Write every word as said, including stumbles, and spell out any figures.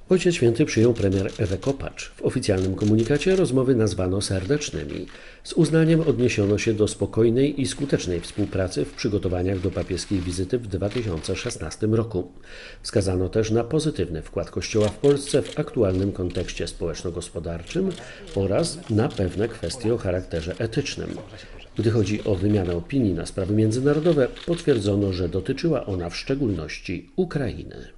Ojciec Święty przyjął premier Ewę Kopacz. W oficjalnym komunikacie rozmowy nazwano serdecznymi. Z uznaniem odniesiono się do spokojnej i skutecznej współpracy w przygotowaniach do papieskiej wizyty w dwa tysiące szesnastym roku. Wskazano też na pozytywny wkład Kościoła w Polsce w aktualnym kontekście społeczno-gospodarczym oraz na pewne kwestie o charakterze etycznym. Gdy chodzi o wymianę opinii na sprawy międzynarodowe, potwierdzono, że dotyczyła ona w szczególności Ukrainy.